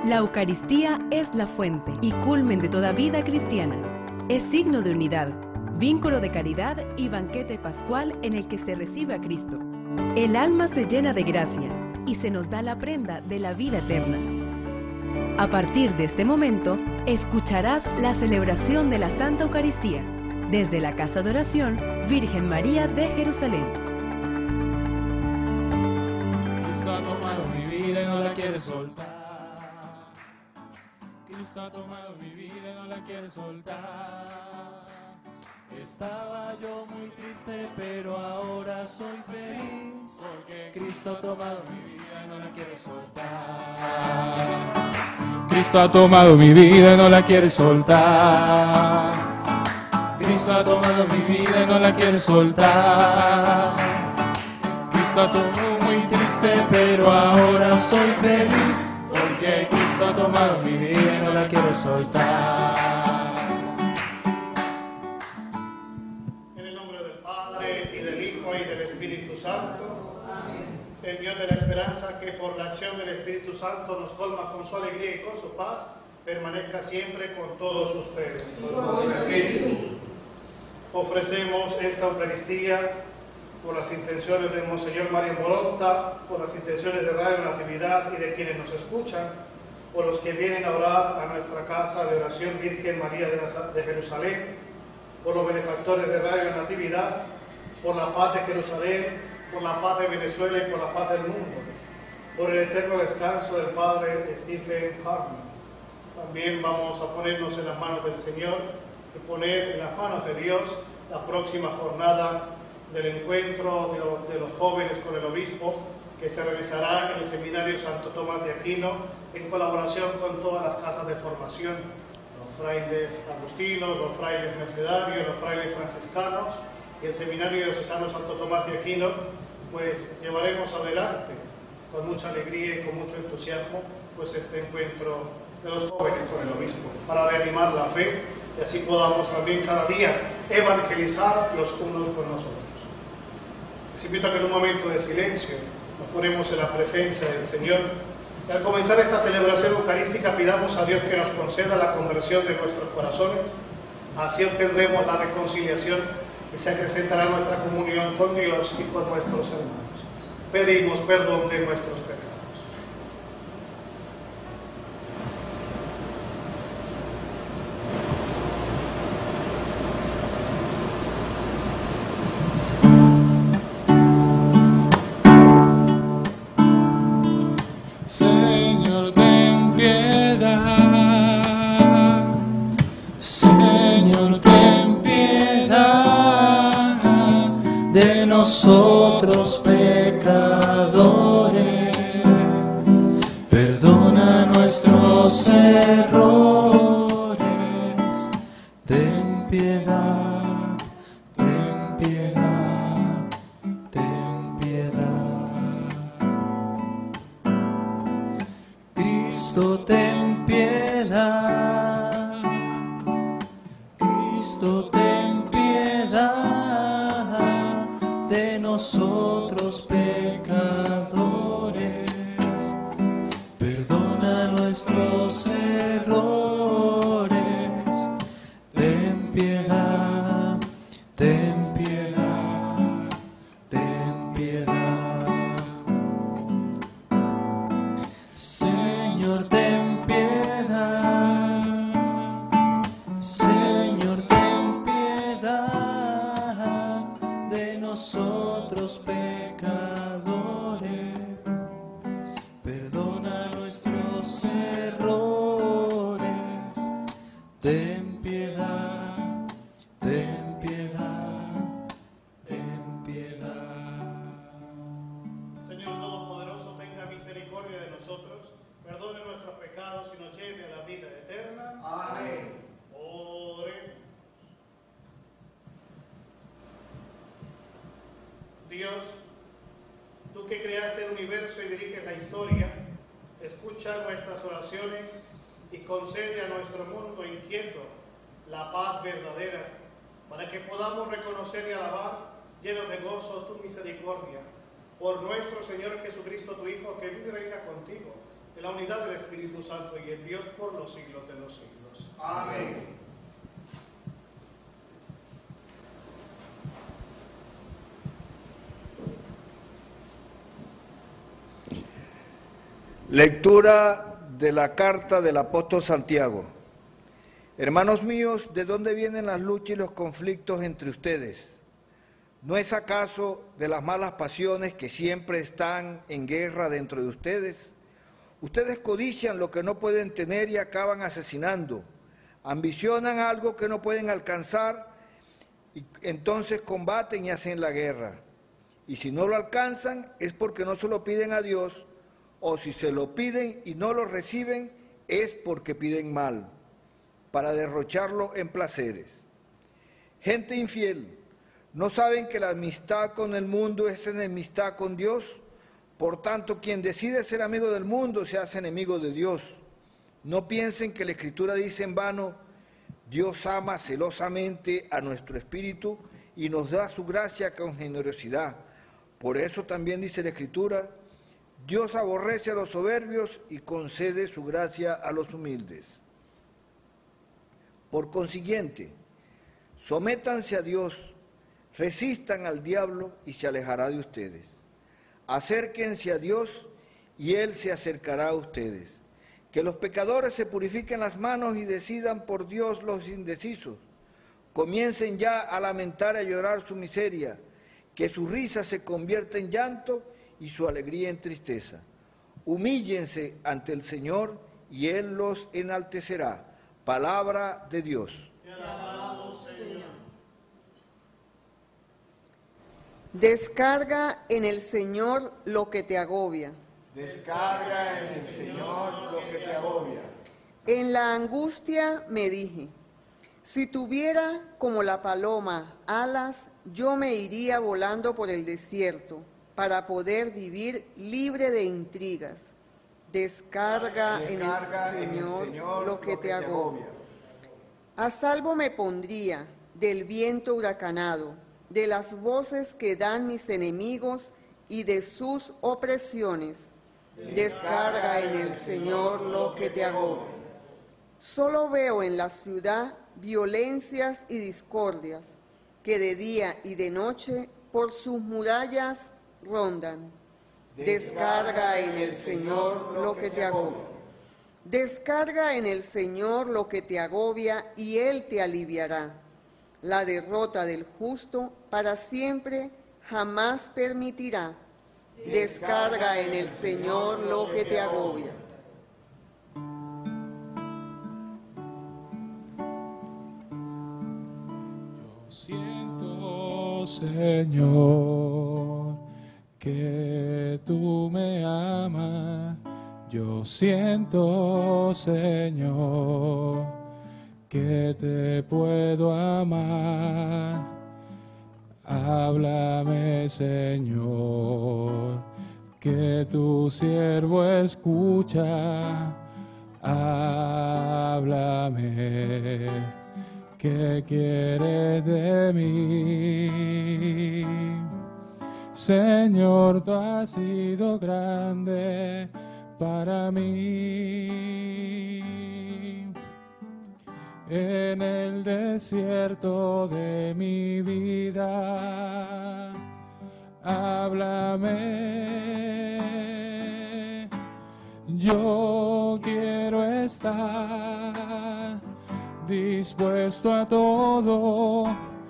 La Eucaristía es la fuente y culmen de toda vida cristiana. Es signo de unidad, vínculo de caridad y banquete pascual en el que se recibe a Cristo. El alma se llena de gracia y se nos da la prenda de la vida eterna. A partir de este momento, escucharás la celebración de la Santa Eucaristía desde la Casa de Oración Virgen María de Jerusalén. Cristo ha tomado mi vida y no la quiere soltar. Cristo ha tomado mi vida y no la quiere soltar. Estaba yo muy triste, pero ahora soy feliz, porque Cristo ha tomado mi vida y no la quiere soltar. Cristo ha tomado mi vida y no la quiere soltar. Cristo ha tomado mi vida y no la quiere soltar. Cristo ha tomado muy triste, pero ahora soy feliz, porque Cristo ha tomado mi vida y no la quiere soltar. En el nombre del Padre, y del Hijo, y del Espíritu Santo. El Dios de la esperanza, que por la acción del Espíritu Santo nos colma con su alegría y con su paz, permanezca siempre con todos ustedes. Ofrecemos esta Eucaristía por las intenciones de Monseñor Mario Moronta, por las intenciones de Radio Natividad y de quienes nos escuchan, por los que vienen a orar a nuestra Casa de Oración Virgen María de Jerusalén, por los benefactores de Radio Natividad, por la paz de Jerusalén, por la paz de Venezuela y por la paz del mundo, por el eterno descanso del Padre Stephen Harmon. También vamos a ponernos en las manos del Señor y poner en las manos de Dios la próxima jornada del encuentro de los jóvenes con el obispo, que se realizará en el Seminario Santo Tomás de Aquino en colaboración con todas las casas de formación, los frailes agustinos, los frailes mercedarios, los frailes franciscanos y el Seminario Diocesano Santo Tomás de Aquino. Pues llevaremos adelante con mucha alegría y con mucho entusiasmo pues este encuentro de los jóvenes con el obispo, para reanimar la fe y así podamos también cada día evangelizar los unos con los otros. Les invito a que en un momento de silencio nos ponemos en la presencia del Señor y al comenzar esta celebración eucarística pidamos a Dios que nos conceda la conversión de nuestros corazones. Así obtendremos la reconciliación y se acrecentará nuestra comunión con Dios y con nuestros hermanos. Pedimos perdón de nuestros pecados. Señor, ten piedad. Señor, ten piedad de nosotros pecadores. Perdona nuestros errores. Ten piedad, ten piedad, ten piedad. Cristo, ten piedad. Cristo, ten piedad de nosotros pecadores. Perdona nuestros errores. Ten piedad, ten piedad, ten piedad. Señor, ten piedad. Señor, ten piedad de nosotros pecadores. Perdona nuestros errores. Ten piedad, ten piedad, ten piedad. Señor Todopoderoso, tenga misericordia de nosotros, perdone nuestros pecados y nos lleve a la vida eterna. Amén. Oremos. Dios, tú que creaste el universo y diriges la historia, escucha nuestras oraciones y concede a nuestro mundo inquieto la paz verdadera, para que podamos reconocer y alabar, llenos de gozo, tu misericordia. Por nuestro Señor Jesucristo, tu Hijo, que vive y reina contigo, en la unidad del Espíritu Santo y en Dios por los siglos de los siglos. Amén. Lectura de la carta del apóstol Santiago. Hermanos míos, ¿de dónde vienen las luchas y los conflictos entre ustedes? ¿No es acaso de las malas pasiones que siempre están en guerra dentro de ustedes? Ustedes codician lo que no pueden tener y acaban asesinando. Ambicionan algo que no pueden alcanzar y entonces combaten y hacen la guerra. Y si no lo alcanzan es porque no se lo piden a Dios, o si se lo piden y no lo reciben es porque piden mal, para derrocharlo en placeres. Gente infiel, ¿no saben que la amistad con el mundo es enemistad con Dios? Por tanto, quien decide ser amigo del mundo se hace enemigo de Dios. No piensen que la Escritura dice en vano: Dios ama celosamente a nuestro espíritu y nos da su gracia con generosidad. Por eso también dice la Escritura: Dios aborrece a los soberbios y concede su gracia a los humildes. Por consiguiente, sométanse a Dios, resistan al diablo y se alejará de ustedes. Acérquense a Dios y Él se acercará a ustedes. Que los pecadores se purifiquen las manos y decidan por Dios los indecisos. Comiencen ya a lamentar y a llorar su miseria, que su risa se convierta en llanto y su alegría en tristeza. Humíllense ante el Señor y Él los enaltecerá. Palabra de Dios. Te alabamos, Señor. Descarga en el Señor lo que te agobia. Descarga en el Señor lo que te agobia. En la angustia me dije, si tuviera como la paloma alas, yo me iría volando por el desierto, para poder vivir libre de intrigas. Descarga en el Señor lo que te agobia. A salvo me pondría del viento huracanado, de las voces que dan mis enemigos y de sus opresiones. Descarga en el Señor lo que te agobia. Solo veo en la ciudad violencias y discordias, que de día y de noche por sus murallas rondan. Descarga en el Señor lo que te agobia. Descarga en el Señor lo que te agobia y Él te aliviará. La derrota del justo para siempre jamás permitirá. Descarga en el Señor lo que te agobia. Yo siento, Señor, que tú me amas. Yo siento, Señor, que te puedo amar. Háblame, Señor, que tu siervo escucha. Háblame, ¿qué quieres de mí? Señor, tú has sido grande para mí. En el desierto de mi vida, háblame. Yo quiero estar dispuesto a todo.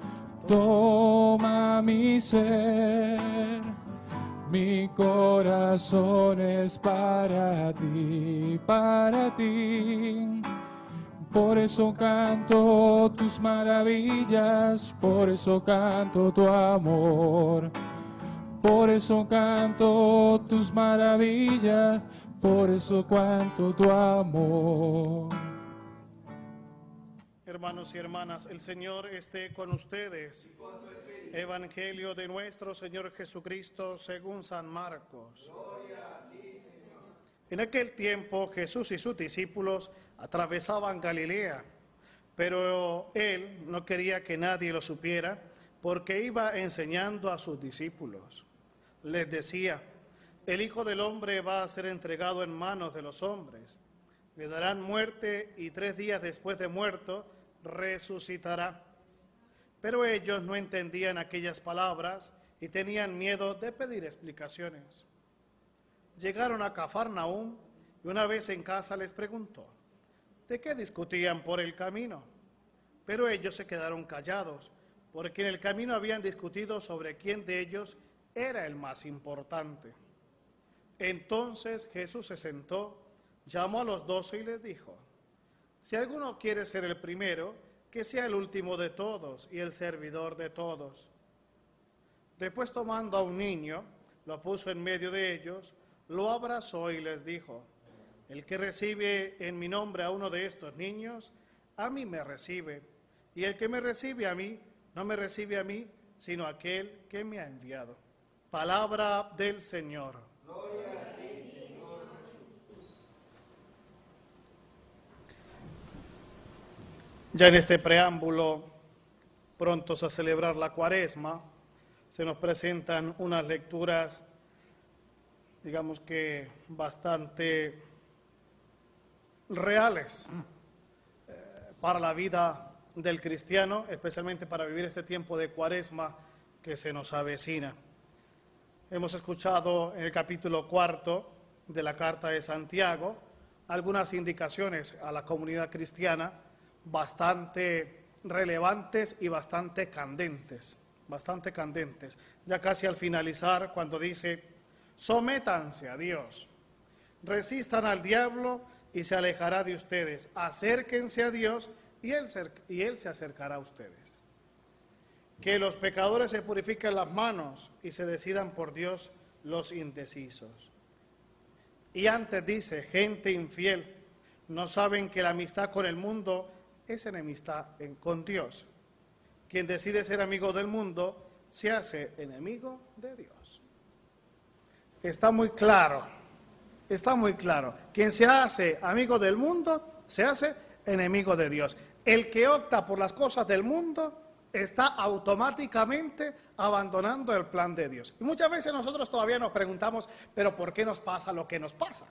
Toma mi ser, mi corazón es para ti, para ti. Por eso canto tus maravillas, por eso canto tu amor. Por eso canto tus maravillas, por eso canto tu amor. Hermanos y hermanas, el Señor esté con ustedes. Evangelio de nuestro Señor Jesucristo según San Marcos. En aquel tiempo Jesús y sus discípulos atravesaban Galilea, pero Él no quería que nadie lo supiera porque iba enseñando a sus discípulos. Les decía, el Hijo del Hombre va a ser entregado en manos de los hombres. Le darán muerte y 3 días después de muerto resucitará. Pero ellos no entendían aquellas palabras y tenían miedo de pedir explicaciones. Llegaron a Cafarnaúm y una vez en casa les preguntó, ¿de qué discutían por el camino? Pero ellos se quedaron callados, porque en el camino habían discutido sobre quién de ellos era el más importante. Entonces Jesús se sentó, llamó a los 12 y les dijo, si alguno quiere ser el primero, que sea el último de todos y el servidor de todos. Después, tomando a un niño, lo puso en medio de ellos, lo abrazó y les dijo, el que recibe en mi nombre a uno de estos niños, a mí me recibe, y el que me recibe a mí, no me recibe a mí, sino a aquel que me ha enviado. Palabra del Señor. Gloria a ti, Señor. Ya en este preámbulo, prontos a celebrar la Cuaresma, se nos presentan unas lecturas, digamos que bastante reales para la vida del cristiano, especialmente para vivir este tiempo de Cuaresma que se nos avecina. Hemos escuchado en el capítulo 4 de la Carta de Santiago algunas indicaciones a la comunidad cristiana bastante relevantes y bastante candentes, ya casi al finalizar, cuando dice, sométanse a Dios, resistan al diablo y se alejará de ustedes, acérquense a Dios y Él se acercará a ustedes. Que los pecadores se purifiquen las manos y se decidan por Dios los indecisos. Y antes dice, gente infiel, ¿no saben que la amistad con el mundo es enemistad con Dios? Quien decide ser amigo del mundo se hace enemigo de Dios. Está muy claro. Quien se hace amigo del mundo se hace enemigo de Dios. El que opta por las cosas del mundo está automáticamente abandonando el plan de Dios. Y muchas veces nosotros todavía nos preguntamos, ¿pero por qué nos pasa lo que nos pasa?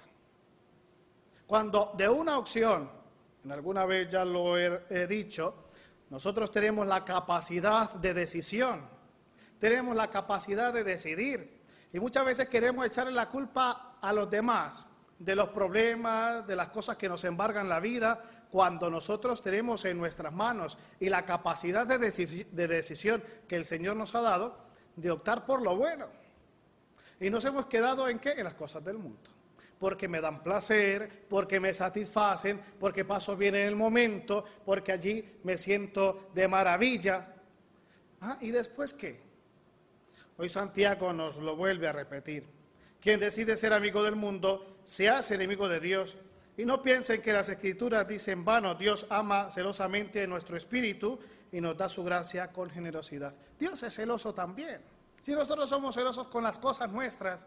Cuando de una opción, en alguna vez ya lo he dicho, nosotros tenemos la capacidad de decisión, tenemos la capacidad de decidir. Y muchas veces queremos echarle la culpa a los demás de los problemas, de las cosas que nos embargan la vida, cuando nosotros tenemos en nuestras manos y la capacidad de decisión que el Señor nos ha dado de optar por lo bueno. Y nos hemos quedado ¿en qué? En las cosas del mundo. Porque me dan placer, porque me satisfacen, porque paso bien en el momento, porque allí me siento de maravilla. ¿Y después qué? Hoy Santiago nos lo vuelve a repetir. Quien decide ser amigo del mundo se hace enemigo de Dios. Y no piensen que las Escrituras dicen vano, Dios ama celosamente nuestro espíritu y nos da su gracia con generosidad. Dios es celoso también. Si nosotros somos celosos con las cosas nuestras,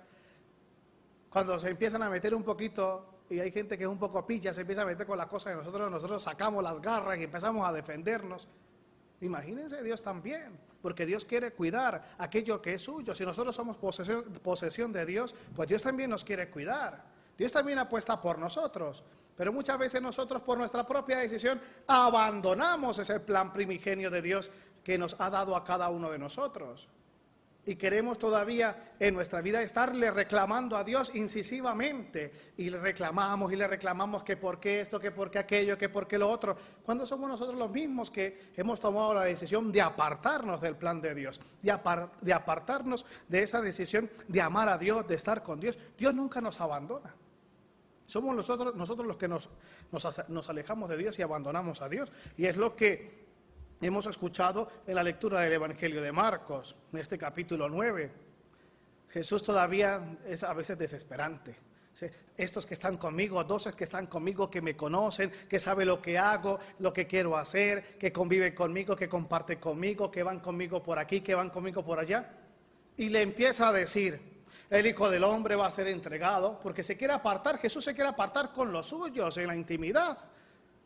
cuando se empiezan a meter un poquito, y hay gente que es un poco pilla, se empieza a meter con las cosas de nosotros sacamos las garras y empezamos a defendernos. Imagínense Dios también, porque Dios quiere cuidar aquello que es suyo. Si nosotros somos posesión de Dios, pues Dios también nos quiere cuidar. Dios también apuesta por nosotros, pero muchas veces nosotros por nuestra propia decisión abandonamos ese plan primigenio de Dios que nos ha dado a cada uno de nosotros. Y queremos todavía en nuestra vida estarle reclamando a Dios incisivamente. Y le reclamamos que por qué esto, que por qué aquello, que por qué lo otro. Cuando somos nosotros los mismos que hemos tomado la decisión de apartarnos del plan de Dios. De apartarnos de esa decisión de amar a Dios, de estar con Dios. Dios nunca nos abandona. Somos nosotros los que nos alejamos de Dios y abandonamos a Dios. Y es lo que hemos escuchado en la lectura del Evangelio de Marcos, en este capítulo 9. Jesús todavía es a veces desesperante. ¿Sí? Estos que están conmigo, 12 que están conmigo, que me conocen, que saben lo que hago, lo que quiero hacer, que conviven conmigo, que comparten conmigo, que van conmigo por aquí, que van conmigo por allá. Y le empieza a decir, el Hijo del Hombre va a ser entregado, porque se quiere apartar, Jesús se quiere apartar con los suyos en la intimidad.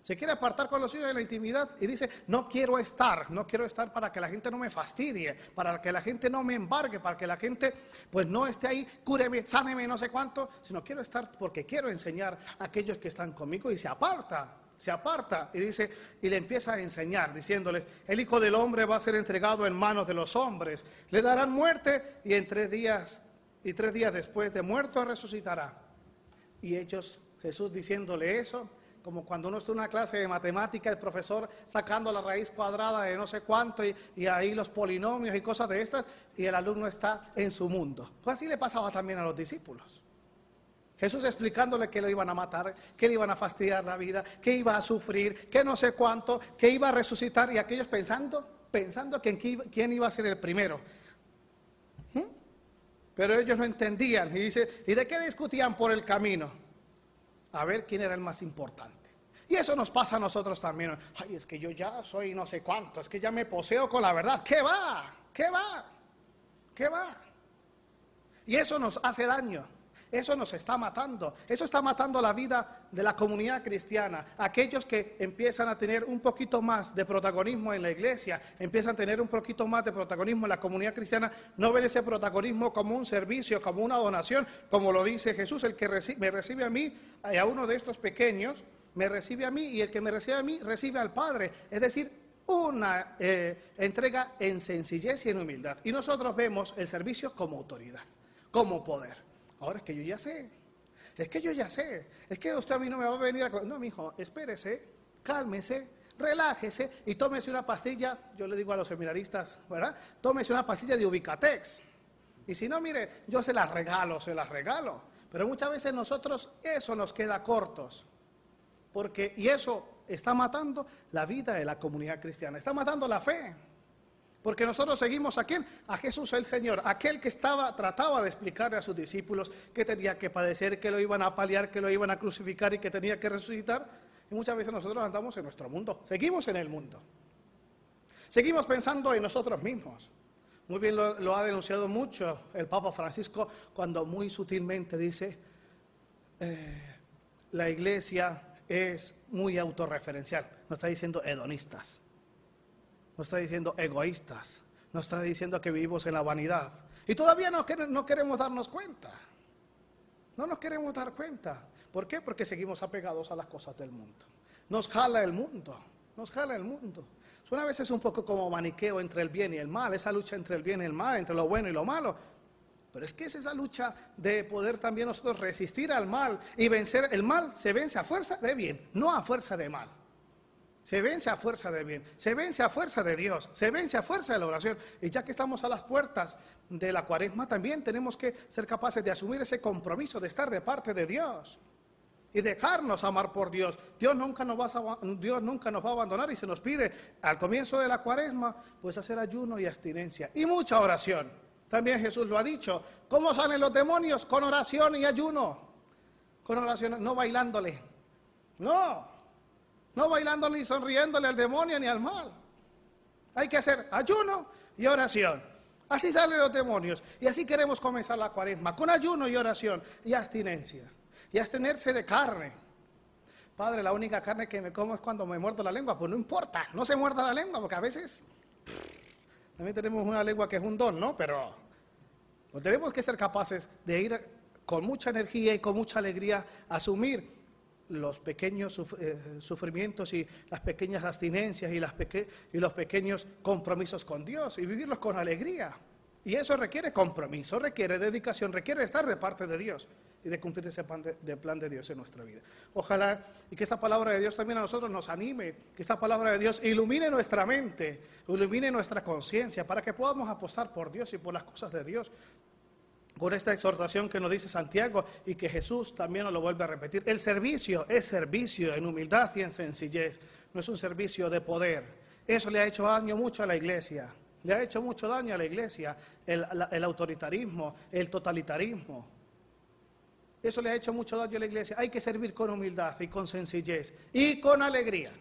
Se quiere apartar con los hijos de la intimidad y dice, no quiero estar para que la gente no me fastidie, para que la gente no me embargue, para que la gente pues no esté ahí, cúreme, sáneme, no sé cuánto, sino quiero estar porque quiero enseñar a aquellos que están conmigo. Y se aparta y dice, y le empieza a enseñar diciéndoles, el Hijo del Hombre va a ser entregado en manos de los hombres, le darán muerte y en 3 días después de muerto resucitará. Y ellos, Jesús diciéndole eso, como cuando uno está en una clase de matemática, el profesor sacando la raíz cuadrada de no sé cuánto y ahí los polinomios y cosas de estas, y el alumno está en su mundo. Pues así le pasaba también a los discípulos. Jesús explicándole que lo iban a matar, que le iban a fastidiar la vida, que iba a sufrir, que no sé cuánto, que iba a resucitar, y aquellos pensando que quién iba a ser el primero. Pero ellos no entendían, y dice, ¿y de qué discutían por el camino? A ver quién era el más importante. Y eso nos pasa a nosotros también. Ay, es que yo ya soy no sé cuánto, es que ya me poseo con la verdad. ¿Qué va? Y eso nos hace daño. Eso nos está matando. Eso está matando la vida de la comunidad cristiana. Aquellos que empiezan a tener un poquito más de protagonismo en la iglesia, empiezan a tener un poquito más de protagonismo en la comunidad cristiana, no ven ese protagonismo como un servicio, como una donación, como lo dice Jesús, el que me recibe a mí, a uno de estos pequeños, me recibe a mí, y el que me recibe a mí, recibe al Padre. Es decir, una entrega en sencillez y en humildad. Y nosotros vemos el servicio como autoridad, como poder. Ahora es que yo ya sé, es que usted a mí no me va a venir a... No, mijo, espérese, cálmese, relájese y tómese una pastilla, yo le digo a los seminaristas, ¿verdad? Tómese una pastilla de Ubicatex. Y si no, mire, yo se las regalo. Pero muchas veces nosotros eso nos queda cortos. Y eso está matando la vida de la comunidad cristiana, está matando la fe. Porque nosotros seguimos a ¿quién? A Jesús el Señor, aquel que trataba de explicarle a sus discípulos que tenía que padecer, que lo iban a apalear, que lo iban a crucificar y que tenía que resucitar. Y muchas veces nosotros andamos en nuestro mundo, seguimos en el mundo. Seguimos pensando en nosotros mismos. Muy bien lo ha denunciado mucho el Papa Francisco cuando muy sutilmente dice, la iglesia es muy autorreferencial, no está diciendo hedonistas. No está diciendo egoístas, no está diciendo que vivimos en la vanidad. Y todavía no queremos darnos cuenta. No nos queremos dar cuenta. ¿Por qué? Porque seguimos apegados a las cosas del mundo. Nos jala el mundo. Suena a veces un poco como maniqueo entre el bien y el mal, esa lucha entre el bien y el mal, entre lo bueno y lo malo. Pero es que es esa lucha de poder también nosotros resistir al mal y vencer el mal. Se vence a fuerza de bien, no a fuerza de mal. Se vence a fuerza de bien, se vence a fuerza de Dios, se vence a fuerza de la oración. Y ya que estamos a las puertas de la Cuaresma, también tenemos que ser capaces de asumir ese compromiso de estar de parte de Dios y dejarnos amar por Dios. Dios nunca nos va a abandonar, y se nos pide al comienzo de la Cuaresma pues hacer ayuno y abstinencia y mucha oración. También Jesús lo ha dicho. ¿Cómo salen los demonios? Con oración y ayuno. Con oración, no bailándole. No bailándole ni sonriéndole al demonio ni al mal. Hay que hacer ayuno y oración. Así salen los demonios. Y así queremos comenzar la Cuaresma, con ayuno y oración y abstinencia. Y abstenerse de carne. Padre, la única carne que me como es cuando me muerdo la lengua. Pues no importa, no se muerda la lengua, porque a veces también tenemos una lengua que es un don, ¿no? Pero pues tenemos que ser capaces de ir con mucha energía y con mucha alegría a asumir los pequeños sufrimientos y las pequeñas abstinencias y los pequeños compromisos con Dios y vivirlos con alegría. Y eso requiere compromiso, requiere dedicación, requiere estar de parte de Dios y de cumplir ese plan de Dios en nuestra vida. Ojalá y que esta palabra de Dios también a nosotros nos anime, que esta palabra de Dios ilumine nuestra mente, ilumine nuestra conciencia, para que podamos apostar por Dios y por las cosas de Dios. Por esta exhortación que nos dice Santiago y que Jesús también nos lo vuelve a repetir. El servicio es servicio en humildad y en sencillez, no es un servicio de poder. Eso le ha hecho daño mucho a la iglesia, le ha hecho mucho daño a la iglesia, el autoritarismo, el totalitarismo. Eso le ha hecho mucho daño a la iglesia. Hay que servir con humildad y con sencillez y con alegría,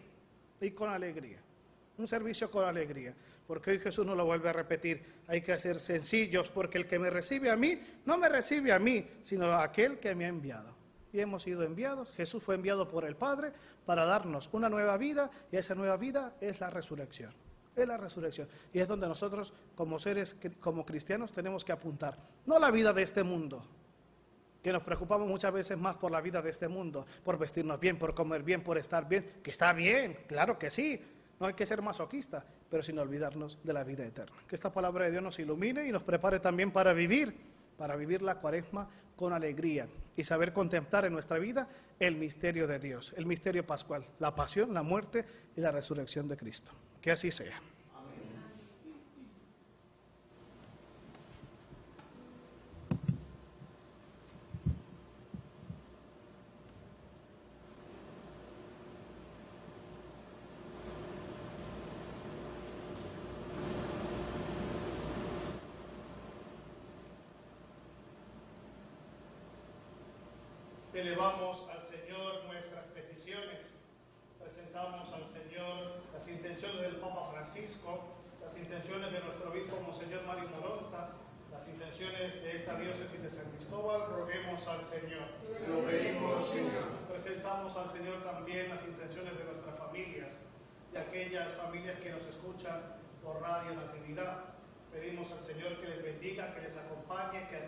un servicio con alegría. Porque hoy Jesús nos lo vuelve a repetir, hay que ser sencillos, porque el que me recibe a mí, no me recibe a mí, sino a aquel que me ha enviado. y hemos sido enviados. Jesús fue enviado por el Padre para darnos una nueva vida, y esa nueva vida es la resurrección. Es la resurrección, y es donde nosotros como seres, como cristianos, tenemos que apuntar. No la vida de este mundo, que nos preocupamos muchas veces más por la vida de este mundo, por vestirnos bien, por comer bien, por estar bien, que está bien, claro que sí, no hay que ser masoquista, pero sin olvidarnos de la vida eterna. Que esta palabra de Dios nos ilumine y nos prepare también para vivir la Cuaresma con alegría y saber contemplar en nuestra vida el misterio de Dios, el misterio pascual, la pasión, la muerte y la resurrección de Cristo. Que así sea. Elevamos al Señor nuestras peticiones, presentamos al Señor las intenciones del Papa Francisco, las intenciones de nuestro obispo Monseñor Mario Moronta, las intenciones de esta diócesis de San Cristóbal. Roguemos al Señor. Lo pedimos, Señor. Presentamos al Señor también las intenciones de nuestras familias, de aquellas familias que nos escuchan por Radio Natividad. Pedimos al Señor que les bendiga, que les acompañe, que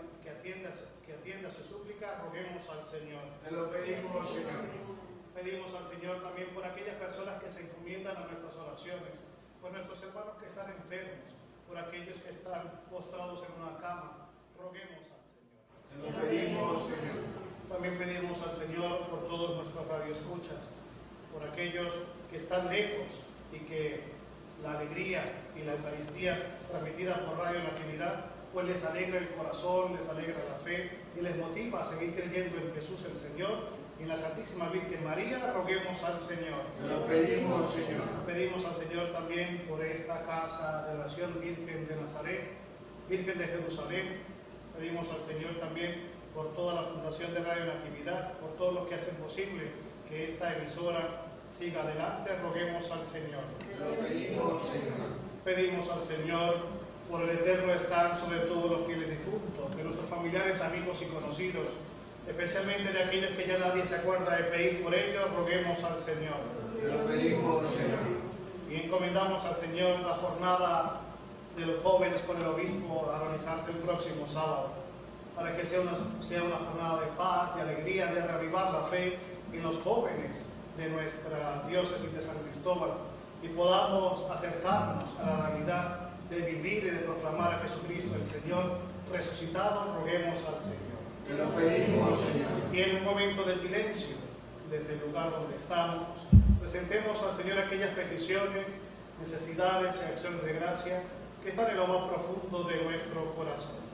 atienda su súplica. Roguemos al Señor. Te lo pedimos, Señor. Pedimos al Señor también por aquellas personas que se encomiendan a nuestras oraciones, por nuestros hermanos que están enfermos, por aquellos que están postrados en una cama. Roguemos al Señor. Te lo pedimos, Señor. También pedimos al Señor por todos nuestros radioescuchas, por aquellos que están lejos y que la alegría y la Eucaristía transmitida por Radio Natividad pues les alegra el corazón, les alegra la fe y les motiva a seguir creyendo en Jesús el Señor y en la Santísima Virgen María. Roguemos al Señor. Lo pedimos, Señor. Pedimos al Señor también por esta casa de oración Virgen de Nazaret, Virgen de Jerusalén. Pedimos al Señor también por toda la Fundación de Radio Natividad, por todos los que hacen posible que esta emisora siga adelante. Roguemos al Señor. Lo pedimos, Señor. Pedimos al Señor por el eterno descanso de todos los fieles difuntos, de nuestros familiares, amigos y conocidos, especialmente de aquellos que ya nadie se acuerda de pedir por ellos. Roguemos al Señor. Lo pedimos, Señor. Y encomendamos al Señor la jornada de los jóvenes con el obispo a realizarse el próximo sábado, para que sea una jornada de paz, de alegría, de reavivar la fe en los jóvenes de nuestra diócesis de San Cristóbal, y podamos acercarnos a la realidad de vivir y de proclamar a Jesucristo el Señor resucitado. Roguemos al Señor. Te lo pedimos, Señor. Y en un momento de silencio, desde el lugar donde estamos, presentemos al Señor aquellas peticiones, necesidades y acciones de gracias que están en lo más profundo de nuestro corazón.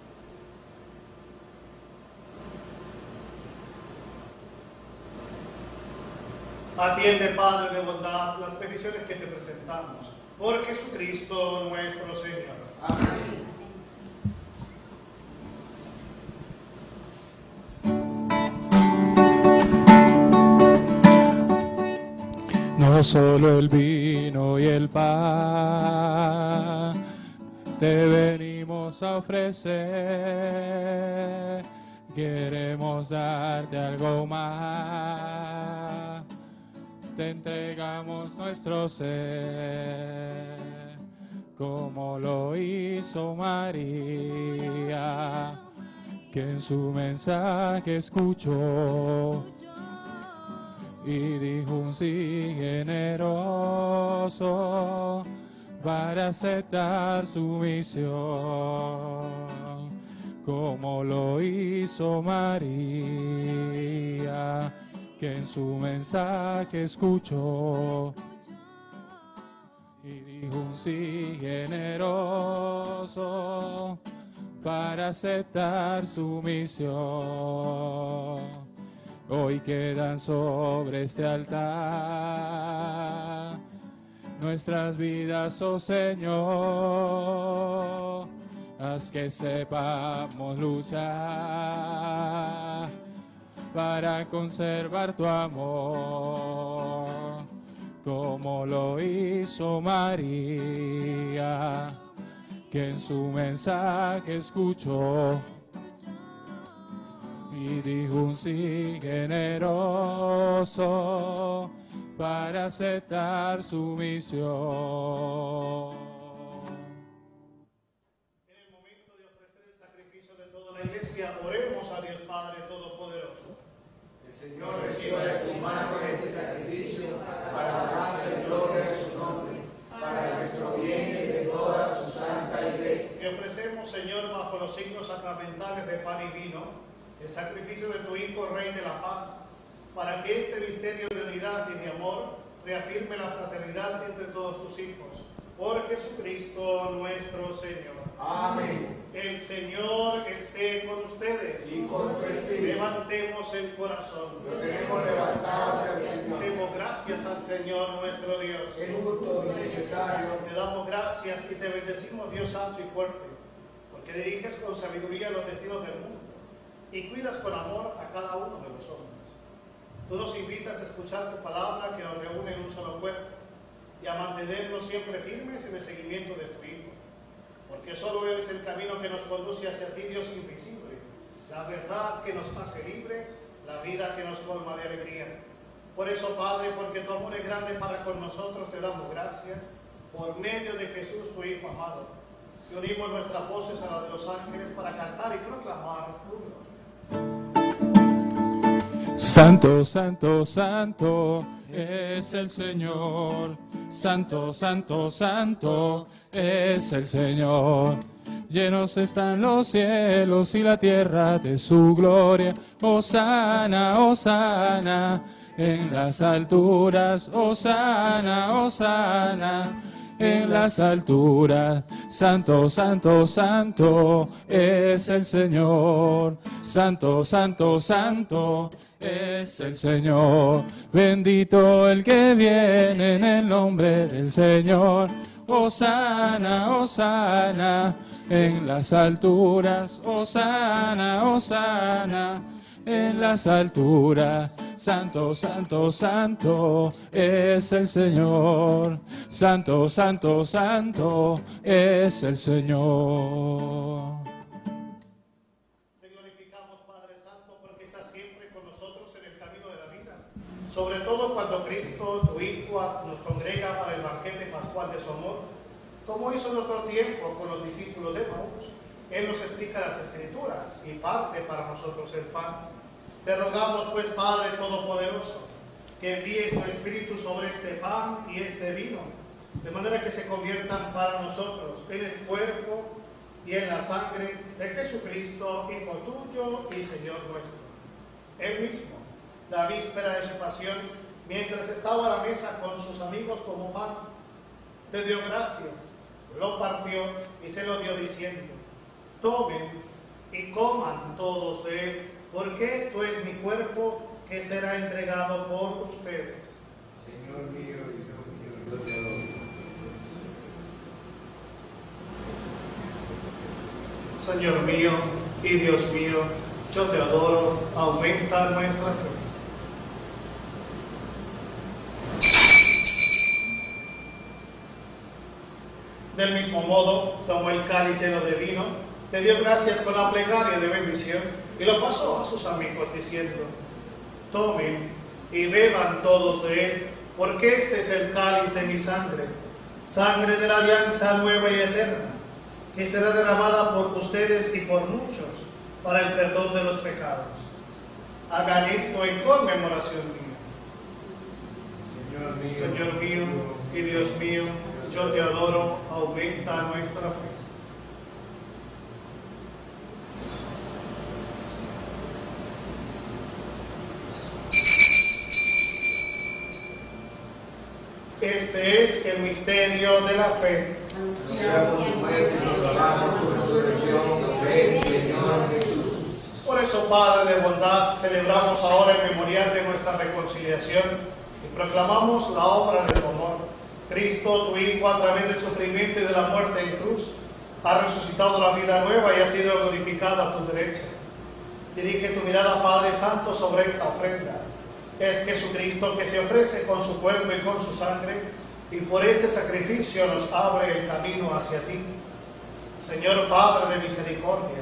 Atiende, Padre de bondad, las peticiones que te presentamos, por Jesucristo nuestro Señor. Amén. No solo el vino y el pan te venimos a ofrecer, queremos darte algo más. Te entregamos nuestro ser, como lo hizo María, que en su mensaje escuchó y dijo un sí generoso para aceptar su misión, como lo hizo María, que en su mensaje escuchó y dijo un sí generoso para aceptar su misión. Hoy quedan sobre este altar nuestras vidas, oh Señor, haz que sepamos luchar para conservar tu amor, como lo hizo María, que en su mensaje escuchó y dijo un sí generoso para aceptar su misión. En el momento de ofrecer el sacrificio de toda la iglesia, oremos a Dios Padre Todopoderoso. El Señor reciba de tus manos este sacrificio para la alabanza y gloria de su nombre, para nuestro bien y de toda su santa iglesia. Te ofrecemos, Señor, bajo los signos sacramentales de pan y vino, el sacrificio de tu Hijo, Rey de la Paz, para que este misterio de unidad y de amor reafirme la fraternidad entre todos tus hijos. Por Jesucristo nuestro Señor. Amén. El Señor esté con ustedes. Y con tu espíritu. Levantemos el corazón. Lo tenemos levantado hacia el Señor. Demos gracias al Señor nuestro Dios. Es justo y necesario. Te damos gracias y te bendecimos, Dios santo y fuerte, porque diriges con sabiduría los destinos del mundo y cuidas con amor a cada uno de los hombres. Tú nos invitas a escuchar tu palabra que nos reúne en un solo cuerpo y a mantenernos siempre firmes en el seguimiento de tu Hijo, porque solo eres el camino que nos conduce hacia ti, Dios invisible, la verdad que nos hace libres, la vida que nos colma de alegría. Por eso, Padre, porque tu amor es grande para con nosotros, te damos gracias por medio de Jesús, tu Hijo amado. Y unimos nuestras voces a las de los ángeles para cantar y proclamar tu gloria. Santo, santo, santo es el Señor. Santo, santo, santo es el Señor. Llenos están los cielos y la tierra de su gloria. Hosana, hosana en las alturas. Hosana, hosana en las alturas. Santo, santo, santo es el Señor. Santo, santo, santo es el Señor. Bendito el que viene en el nombre del Señor. Hosana, hosana en las alturas. Hosana, hosana en las alturas. Santo, santo, santo es el Señor. Santo, santo, santo es el Señor. Te glorificamos, Padre Santo, porque estás siempre con nosotros en el camino de la vida. Sobre todo cuando Cristo, tu Hijo, nos congrega para el banquete pascual de su amor, como hizo en otro tiempo con los discípulos de Maús. Él nos explica las Escrituras y parte para nosotros el pan. Te rogamos, pues, Padre Todopoderoso, que envíes tu Espíritu sobre este pan y este vino, de manera que se conviertan para nosotros en el cuerpo y en la sangre de Jesucristo, Hijo tuyo y Señor nuestro. Él mismo, la víspera de su pasión, mientras estaba a la mesa con sus amigos como pan, te dio gracias, lo partió y se lo dio diciendo: tomen y coman todos de él, porque esto es mi cuerpo que será entregado por ustedes. Señor mío y Dios mío, yo te adoro. Señor mío y Dios mío, yo te adoro, aumenta nuestra fe. Del mismo modo, tomó el cáliz lleno de vino, te dio gracias con la plegaria de bendición y lo pasó a sus amigos diciendo: tomen y beban todos de él, porque este es el cáliz de mi sangre, sangre de la alianza nueva y eterna, que será derramada por ustedes y por muchos para el perdón de los pecados. Hagan esto en conmemoración mía. Señor mío y Dios mío, yo te adoro, aumenta nuestra fe. Este es el misterio de la fe. Por eso, Padre de bondad, celebramos ahora el memorial de nuestra reconciliación y proclamamos la obra de tu amor. Cristo, tu Hijo, a través del sufrimiento y de la muerte en cruz, ha resucitado la vida nueva y ha sido glorificado a tu derecha. Dirige tu mirada, Padre Santo, sobre esta ofrenda. Es Jesucristo que se ofrece con su cuerpo y con su sangre, y por este sacrificio nos abre el camino hacia ti. Señor Padre de misericordia,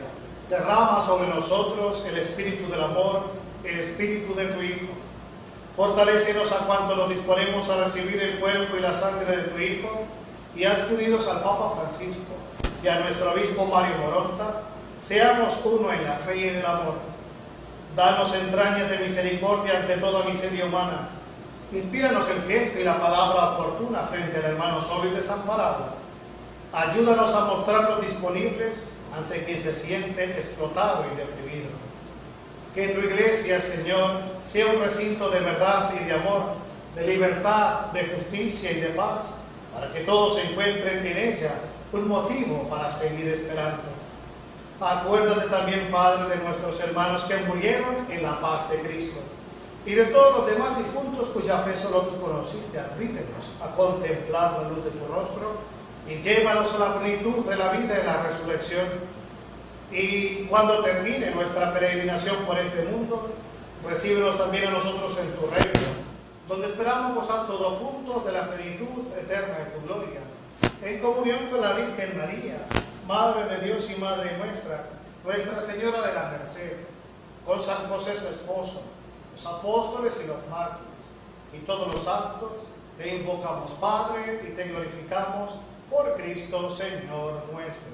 Derrama sobre nosotros el espíritu del amor, el espíritu de tu Hijo. Fortalécenos a cuanto nos disponemos a recibir el cuerpo y la sangre de tu Hijo, y haz que unidos al Papa Francisco y a nuestro obispo Mario Moronta, seamos uno en la fe y en el amor. Danos entrañas de misericordia ante toda miseria humana. Inspíranos el gesto y la palabra oportuna frente al hermano solo y desamparado. Ayúdanos a mostrarnos disponibles ante quien se siente explotado y deprimido. Que tu iglesia, Señor, sea un recinto de verdad y de amor, de libertad, de justicia y de paz, para que todos encuentren en ella un motivo para seguir esperando. Acuérdate también, Padre, de nuestros hermanos que murieron en la paz de Cristo, y de todos los demás difuntos cuya fe solo tú conociste. Admítenos a contemplar la luz de tu rostro y llévanos a la plenitud de la vida y la resurrección. Y cuando termine nuestra peregrinación por este mundo, recíbenos también a nosotros en tu reino, donde esperamos gozar todos juntos de la plenitud eterna de tu gloria, en comunión con la Virgen María, Madre de Dios y Madre nuestra, Nuestra Señora de la Merced, con San José su esposo, los apóstoles y los mártires, y todos los santos. Te invocamos, Padre, y te glorificamos por Cristo, Señor nuestro.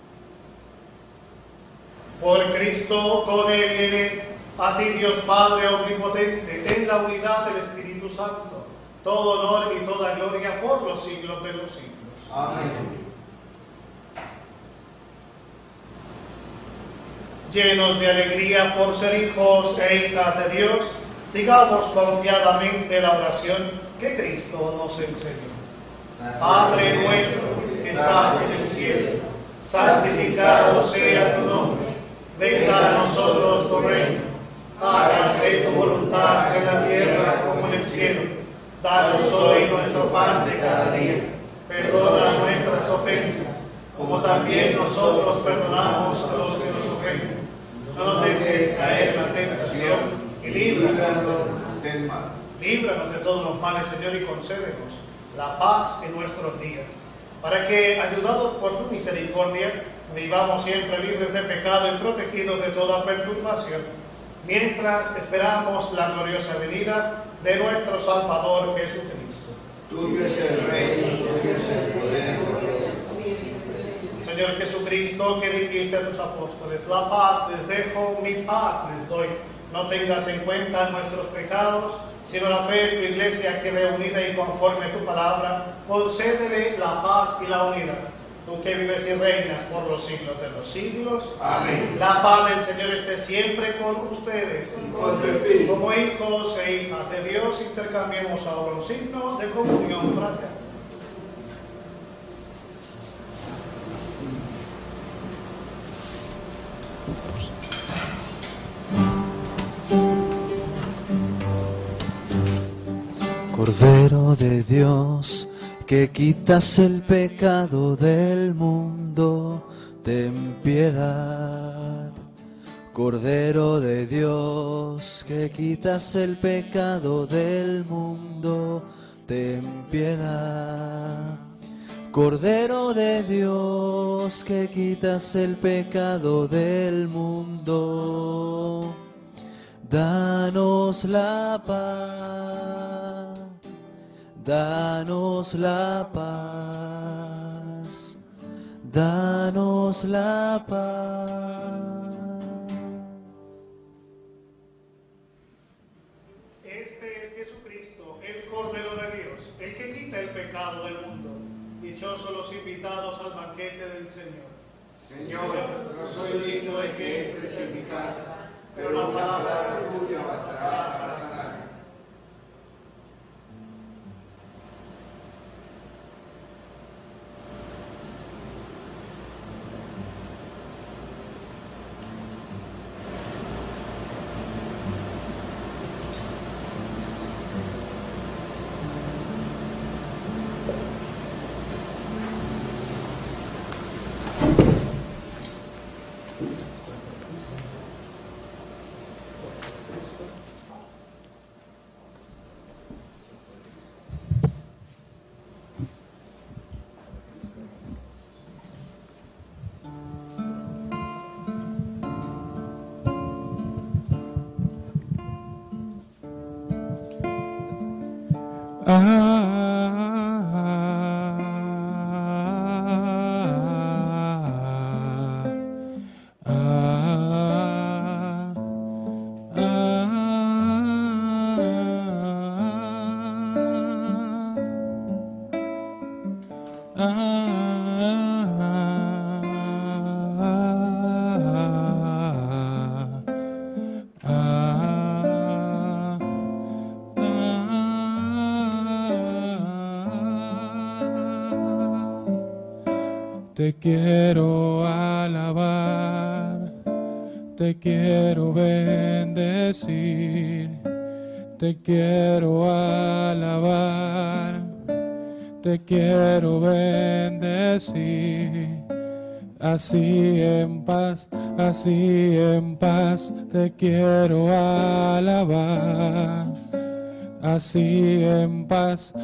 Por Cristo, con Él y en Él, a ti, Dios Padre omnipotente, en la unidad del Espíritu Santo, todo honor y toda gloria por los siglos de los siglos. Amén. Llenos de alegría por ser hijos e hijas de Dios, digamos confiadamente la oración que Cristo nos enseñó. Padre nuestro que estás en el cielo, santificado sea tu nombre. Venga a nosotros tu reino. Hágase tu voluntad en la tierra como en el cielo. Danos hoy nuestro pan de cada día. Perdona nuestras ofensas, como también nosotros perdonamos a los que nos ofenden. No nos dejes caer en la tentación y líbranos del mal. Líbranos de todos los males, Señor, y concédenos la paz en nuestros días, para que, ayudados por tu misericordia, vivamos siempre libres de pecado y protegidos de toda perturbación, mientras esperamos la gloriosa venida de nuestro Salvador Jesucristo. Tuyo es el reino, tuyo es el poder. Señor Jesucristo, que dijiste a tus apóstoles: la paz les dejo, mi paz les doy. No tengas en cuenta nuestros pecados, sino la fe de tu iglesia, que reunida y conforme a tu palabra, concédele la paz y la unidad. Tú que vives y reinas por los siglos de los siglos. Amén. La paz del Señor esté siempre con ustedes. Y con tu espíritu. Como hijos e hijas de Dios, intercambiemos ahora un signo de comunión fraterna. Cordero de Dios, que quitas el pecado del mundo, ten piedad. Cordero de Dios, que quitas el pecado del mundo, ten piedad. Cordero de Dios, que quitas el pecado del mundo, danos la paz. Danos la paz, danos la paz. Este es Jesucristo, el Cordero de Dios, el que quita el pecado del mundo. Dichosos los invitados al banquete del Señor. Señor, no soy digno de que entres en mi casa, pero la palabra tuya bastará para sanarme. Te quiero alabar, te quiero bendecir, te quiero alabar, te quiero bendecir. Así en paz, te quiero alabar. Así en paz,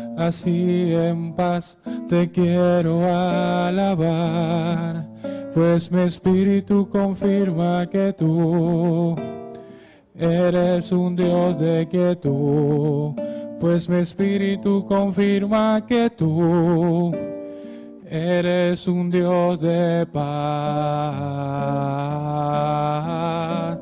te quiero alabar, pues mi espíritu confirma que tú eres un Dios de quietud, pues mi espíritu confirma que tú eres un Dios de paz.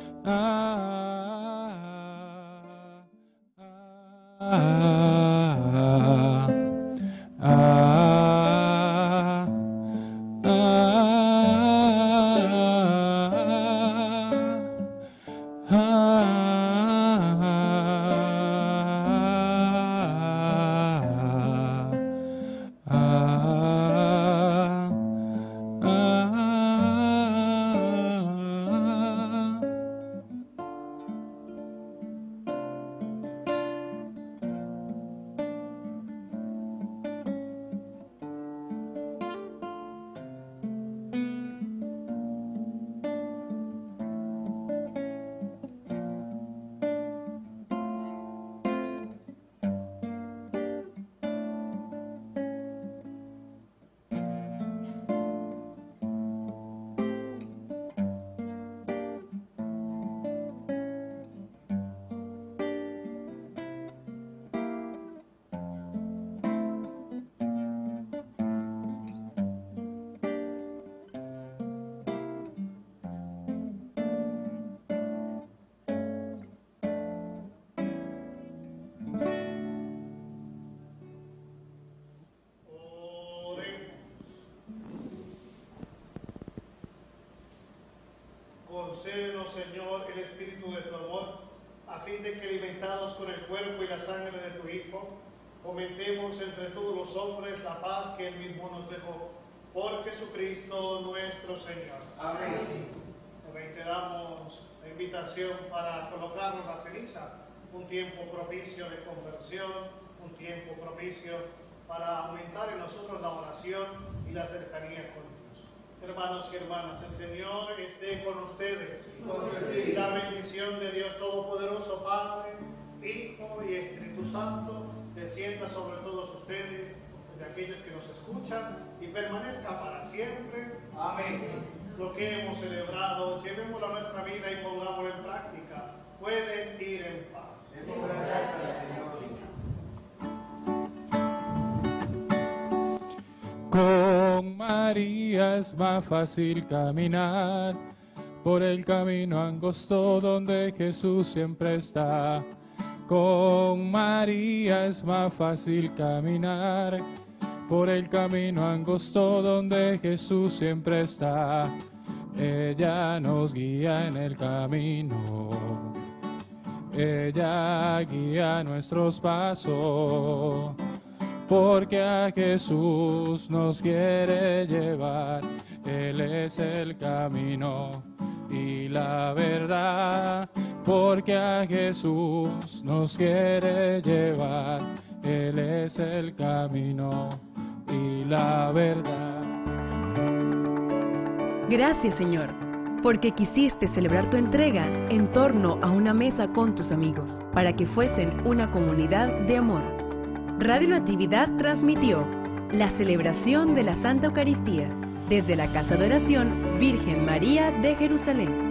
Concédenos, Señor, el espíritu de tu amor, a fin de que, alimentados con el cuerpo y la sangre de tu Hijo, fomentemos entre todos los hombres la paz que Él mismo nos dejó. Por Jesucristo nuestro Señor. Amén. Reiteramos la invitación para colocarnos la ceniza, un tiempo propicio de conversión, un tiempo propicio para aumentar en nosotros la oración y la cercanía con Dios. Hermanos y hermanas, el Señor esté con ustedes. Y la bendición de Dios Todopoderoso, Padre, Hijo y Espíritu Santo, descienda sobre todos ustedes, de aquellos que nos escuchan, y permanezca para siempre. Amén. Lo que hemos celebrado, llevémoslo a nuestra vida y pongámoslo en práctica. Pueden ir en paz. Gracias, Señor. Con María es más fácil caminar por el camino angosto donde Jesús siempre está. Con María es más fácil caminar por el camino angosto donde Jesús siempre está. Ella nos guía en el camino, ella guía nuestros pasos, porque a Jesús nos quiere llevar. Él es el camino y la verdad, porque a Jesús nos quiere llevar. Él es el camino y la verdad. Gracias, Señor, porque quisiste celebrar tu entrega en torno a una mesa con tus amigos, para que fuesen una comunidad de amor. Radio Natividad transmitió la celebración de la Santa Eucaristía desde la Casa de Oración Virgen María de Jerusalén.